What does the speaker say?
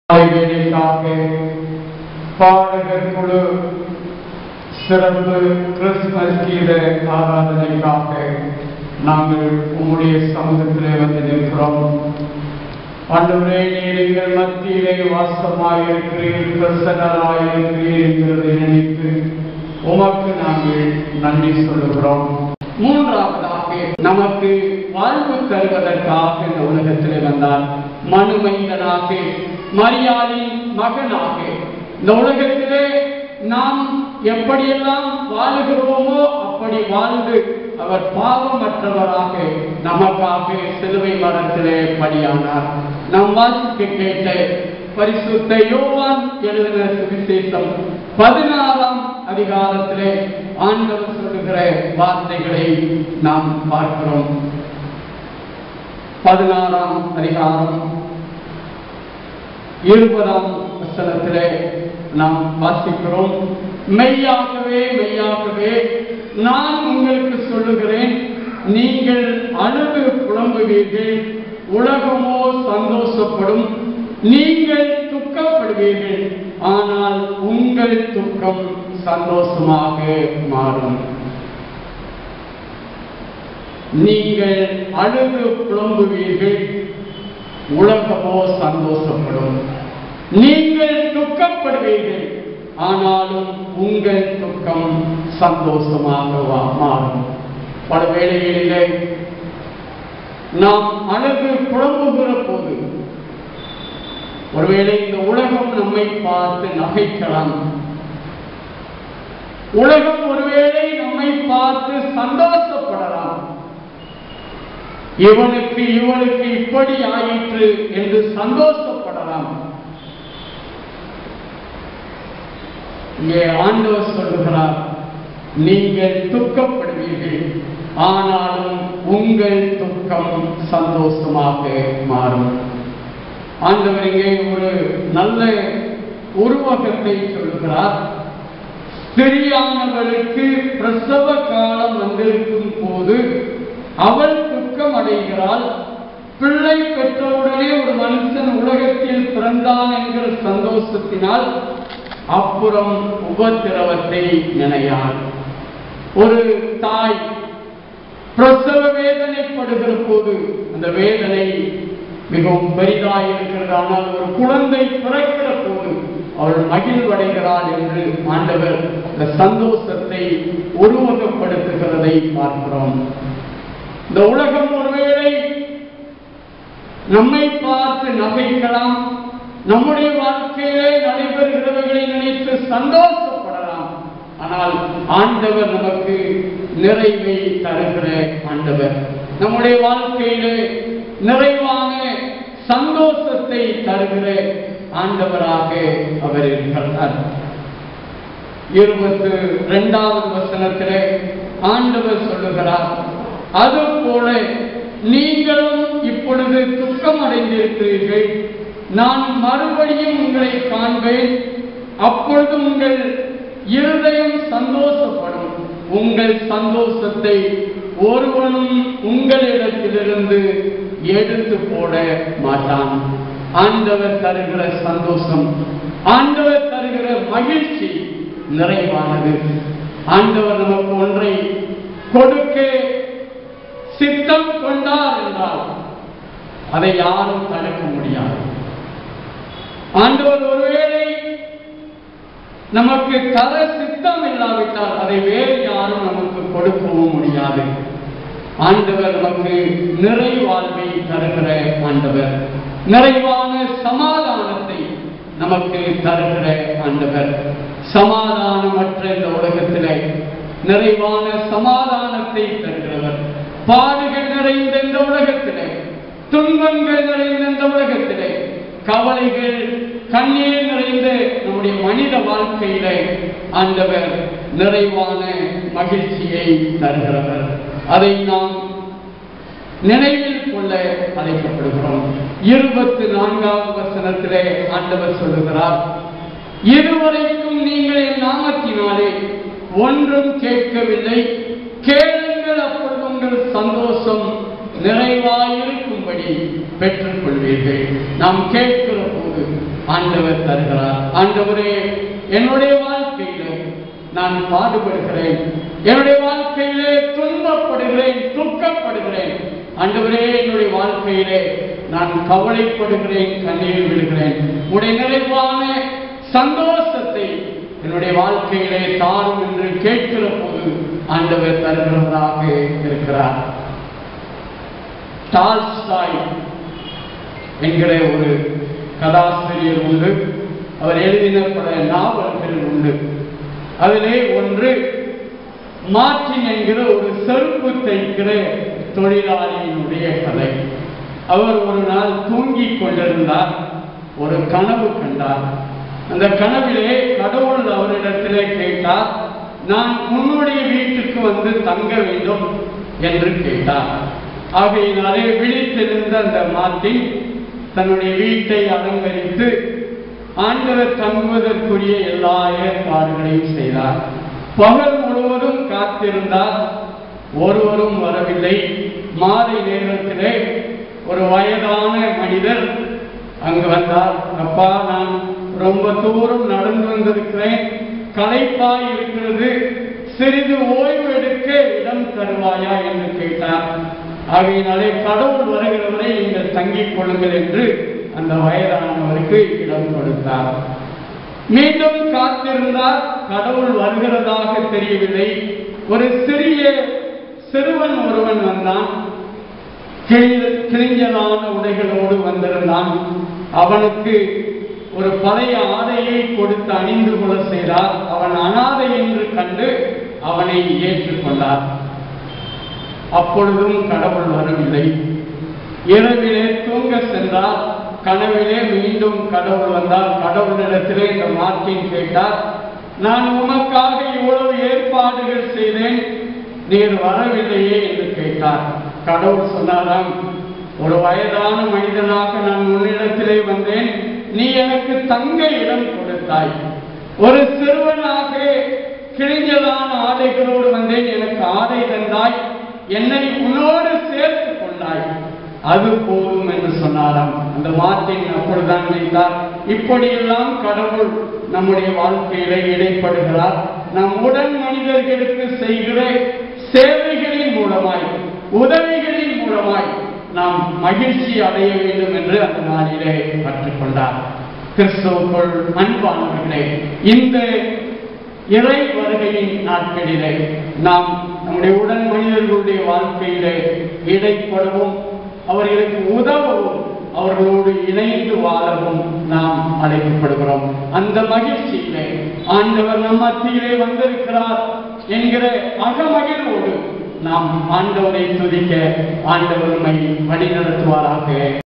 வேலைக்காக பாடகர் குழு சிறப்பு கிறிஸ்துமஸ் கீத ஆராதனைக்காக நாங்கள் உம்முடைய சமூகத்திலே வந்து நிற்கிறோம். ஆண்டவரே, நீர் எங்கள் மத்தியிலே வாசமாயிருக்கிறீர், பிரசன்னராயிருக்கிறீர் என்கிறதை நினைத்து உமக்கு நாங்கள் நன்றி சொல்லுகிறோம். மூன்றாவதாக, நமக்கு வாழ்வு தருவதற்காக இந்த உலகத்திலே வந்தார். மனுமைந்தனாக, மரியாளின் மகனாக இந்த உலகத்திலே நாம் எப்படியெல்லாம் வாழுகிறோமோ அப்படி வாழ்ந்து அவர் பாவமற்றவராக நமக்காக சிலுவை மரத்திலே பலியானார். நாம் வாசிக்க கேட்ட பரிசுத்த யோவான் எழுதின சுவிசேஷம் 16ஆம் அதிகாரத்திலே ஆண்டவர் சொல்லுகிற வார்த்தைகளை நாம் பார்க்கிறோம். 16ஆம் அதிகாரம் 20ஆம் வசனத்திலே நாம் வாசிக்கிறோம். மெய்யாகவே மெய்யாகவே நான் உங்களுக்கு சொல்லுகிறேன், நீங்கள் அழுது புலம்புவீர்கள், உலகமோ சந்தோஷப்படும். நீங்கள் துக்கப்படுவீர்கள், ஆனால் உங்கள் துக்கம் சந்தோஷமாக மாறும். நீங்கள் அழுது புலம்புவீர்கள், உலகமோ சந்தோஷப்படும். நீங்கள் துக்கப்படுவீர்கள், ஆனாலும் உங்கள் துக்கம் சந்தோஷமாக மாறும். பல வேளைகளிலே நாம் அழுது புலம்புகிற போது ஒருவேளை இந்த உலகம் நம்மை பார்த்து நகைக்கலாம். உலகம் ஒருவேளை நம்மை பார்த்து சந்தோஷப்படலாம். இவனுக்கு இவளுக்கு இப்படி ஆயிற்று என்று சந்தோஷப்படலாம். இங்கே ஆண்டவர் சொல்லுகிறார், நீங்கள் துக்கப்படுவீர்கள், ஆனாலும் உங்கள் துக்கம் சந்தோஷமாக மாறும். ஆண்டவர் இங்கே ஒரு நல்ல உருவகத்தை சொல்லுகிறார். ஸ்திரியானவளுக்கு பிரசவ காலம் வந்திருக்கும் போது அவள் துக்கம் அடைகிறாள். பிள்ளை பெற்றவுடனே ஒரு மனுஷன் உலகத்தில் பிறந்தான் என்கிற சந்தோஷத்தினால் அப்புறம் உபத்திரவத்தை நினையாள். ஒரு தாய் பிரசவ வேதனைப்படுகிற போது அந்த வேதனை மிகவும் பெரிதாக இருக்கிறது. ஆனால் ஒரு குழந்தை பிறக்கிற போது அவள் மகிழ்வடைகிறாள் என்று ஆண்டவர் இந்த சந்தோஷத்தை உருவகப்படுத்துகிறதை பார்க்கிறோம். இந்த உலகம் ஒருவேளை நம்மை பார்த்து நகைக்கலாம், நம்முடைய வாழ்க்கையிலே நடைபெறுகிறவர்களை நினைத்து சந்தோஷப்படலாம். ஆனால் ஆண்டவர் நமக்கு நிறைவை தருகிற ஆண்டவர், நம்முடைய வாழ்க்கையிலே நிறைவான சந்தோஷத்தை தருகிற ஆண்டவராக அவர் இருக்கிறார். 22வது வசனத்திலே ஆண்டவர் சொல்லுகிறார், அதுபோல நீங்களும் இப்பொழுது துக்கம் அடைந்திருக்கிறீர்கள், நான் மறுபடியும் உங்களை காண்பேன், அப்பொழுது உங்கள் இருதயம் சந்தோஷப்படும், உங்கள் சந்தோஷத்தை ஒருவனும் உங்களிடத்திலிருந்து எடுத்து போட மாட்டான். ஆண்டவர் தருகிற சந்தோஷம், ஆண்டவர் தருகிற மகிழ்ச்சி நிறைவானது. ஆண்டவர் நமக்கு ஒன்றை கொடுக்க சித்தம் கொண்டார் என்றால் அதை யாரும் தடுக்க முடியாது. ஆண்டவர் ஒருவேளை நமக்கு தர சித்தம் இல்லாவிட்டால் அதை வேறு யாரும் நமக்கு கொடுக்கவும் முடியாது. ஆண்டவர் நமக்கு நிறைவாழ்வை தருகிற ஆண்டவர், நிறைவான சமாதானத்தை நமக்கு தருகிற ஆண்டவர். சமாதானமற்ற இந்த உலகத்திலே நிறைவான சமாதானத்தை தருகிறவர். பாடுகள் நிறைந்த இந்த உலகத்திலே, துன்பங்கள் நிறைந்த இந்த உலகத்திலே, கவலைகள் கண்ணீர் நிறைந்த நம்முடைய மனித வாழ்க்கையிலே ஆண்டவர் நிறைவான மகிழ்ச்சியை தருகிறவர். அதை நாம் நினைவில் கொள்ள அழைக்கப்படுகிறோம். 24வது வசனத்திலே ஆண்டவர் சொல்லுகிறார், இதுவரைக்கும் நீங்கள் என் நாமத்தினாலே ஒன்றும் கேட்கவில்லை, கேளுங்கள், அப்பொழுது உங்கள் சந்தோஷம் நிறைவாயிருக்கும்படி பெற்றுக் கொள்வீர்கள். நாம் கேட்கிற போது ஆண்டவர் தருகிறார். ஆண்டவரே, என்னுடைய வாழ்க்கையிலே நான் பாடுபடுகிறேன், என்னுடைய வாழ்க்கையிலே துன்பப்படுகிறேன், துக்கப்படுகிறேன். ஆண்டவரே, என்னுடைய வாழ்க்கையிலே நான் கவலைப்படுகிறேன், கண்ணீர் விடுகிறேன். உடைய நிறைவான சந்தோஷத்தை என்னுடைய வாழ்க்கையிலே தாரும் என்று கேட்கிற போது ஆண்டவர் தருகிறவராக இருக்கிறார். டால்ஸ்டாய் என்கிற ஒரு கதாசிரியர் உண்டு. அவர் எழுதின பல நாவல்கள் உண்டு. அதிலே ஒன்று மார்ட்டின் என்கிற ஒரு செருப்பு தைக்கிற தொழிலாளியினுடைய கதை. அவர் ஒரு நாள் தூங்கிக் கொண்டிருந்தார். ஒரு கனவு கண்டார். அந்த கனவிலே கடவுள் அவரிடத்திலே கேட்டார், நான் உன்னுடைய வீட்டுக்கு வந்து தங்க வேண்டும் என்று கேட்டார். ஆகையினாலே விழித்திருந்த அந்த மார்ட்டின் தன்னுடைய வீட்டை அலங்கரித்து ஆண்டவர் தங்குவதற்குரிய எல்லா ஏற்பாடுகளையும் செய்தார். பகல் முழுவதும் காத்திருந்தார். ஒருவரும் வரவில்லை. மாலை நேரத்திலே ஒரு வயதான மனிதர் அங்கு வந்தார். அப்பா, நான் ரொம்ப தூரம் நடந்து வந்திருக்கிறேன், களைப்பாய் இருக்கிறது, சிறிது ஓய்வு எடுக்க இடம் தருவாயா என்று கேட்டார். ஆகையினாலே கடவுள் வருகிறவரை நீங்கள் தங்கிக் கொள்ளுங்கள் என்று அந்த வயதானவருக்கு இடம் கொடுத்தார். மீண்டும் காத்திருந்தார். கடவுள் வருகிறதாக தெரியவில்லை. ஒரு சிறுவன் ஒருவன் வந்தான். கிழிஞ்சலான உடைகளோடு வந்திருந்தான். அவனுக்கு ஒரு பழைய ஆடையை கொடுத்து அணிந்து கொள்ள செய்தார். அவன் அனாதை என்று கண்டு அவனை ஏற்றுக்கொண்டார். அப்பொழுதும் கடவுள் வரவில்லை. இரவிலே தூங்க சென்றார். கனவிலே மீண்டும் கடவுள் வந்தார். கடவுளிடத்திலே இந்த மார்ட்டின் கேட்டார், நான் உமக்காக இவ்வளவு ஏற்பாடுகள் செய்தேன், நீர் வரவில்லையே என்று கேட்டார். கடவுள் சொன்னாராம், ஒரு வயதான மனிதனாக நான் உன்னிடத்திலே வந்தேன், நீ எனக்கு தங்க இடம் கொடுத்தாய். ஒரு சிறுவனாக கிழிஞ்சலான ஆடைகளோடு வந்தேன், எனக்கு ஆடை தந்தாய், என்னை உன்னோடு சேர்த்து கொண்டாய், அது போதும் என்று சொன்னாராம். அந்த மார்ட்டின் அப்பொழுதுதான் நினைத்தார், இப்படியெல்லாம் கடவுள் நம்முடைய வாழ்க்கையில இடைப்படுகிறார். நம் உடன் மனிதர்களுக்கு செய்கிற சேவைகளின் மூலமாய், உதவிகளின் மூலமாய் நாம் மகிழ்ச்சி அடைய வேண்டும் என்று அந்த நாளிலே கற்றுக்கொண்டார். கிறிஸ்துவுக்குள் அன்பானவர்களே, இந்த இறை வருகையின் நாட்களிலே நாம் நம்முடைய உடன் மனிதர்களுடைய வாழ்க்கையிலே இடைப்படவும், அவர்களுக்கு உதவவும், அவர்களோடு இணைந்து வாழவும் நாம் அழைக்கப்படுகிறோம். அந்த மகிழ்ச்சியிலே ஆண்டவர் நம் மத்தியிலே வந்திருக்கிறார் என்கிற அகமகிழ்வோடு நாம் ஆண்டவரை துதிக்க ஆண்டவர் நம்மை வழிநடத்துவாராக.